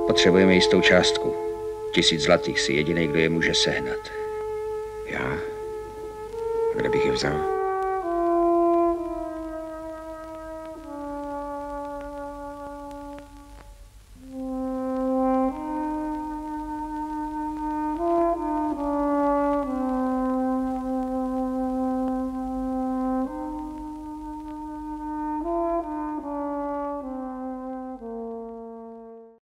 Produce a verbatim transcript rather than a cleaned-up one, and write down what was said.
Potřebujeme jistou částku. Tisíc zlatých si jediný, kdo je může sehnat. Já? Kde bych je vzal?